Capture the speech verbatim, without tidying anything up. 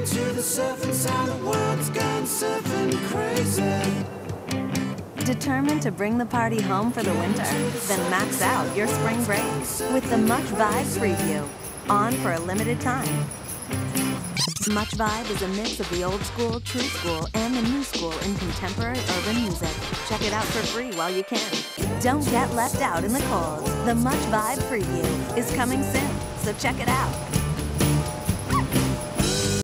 to the surfing sound, the world's gone surfing crazy. Determined to bring the party home for the winter? Then max out your spring break with the Much Vibe Freeview, on for a limited time. Much Vibe is a mix of the old school, true school, and the new school in contemporary urban music. Check it out for free while you can. Don't get left out in the cold. The Much Vibe Freeview is coming soon, so check it out.